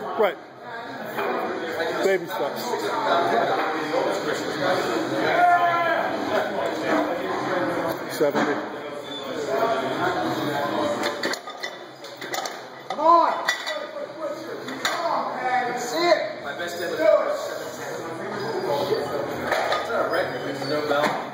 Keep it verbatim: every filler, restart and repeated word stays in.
Right. Baby steps. Seventy. Come on. Come on, man. See it. My best ever. It's not a record. It's no bell.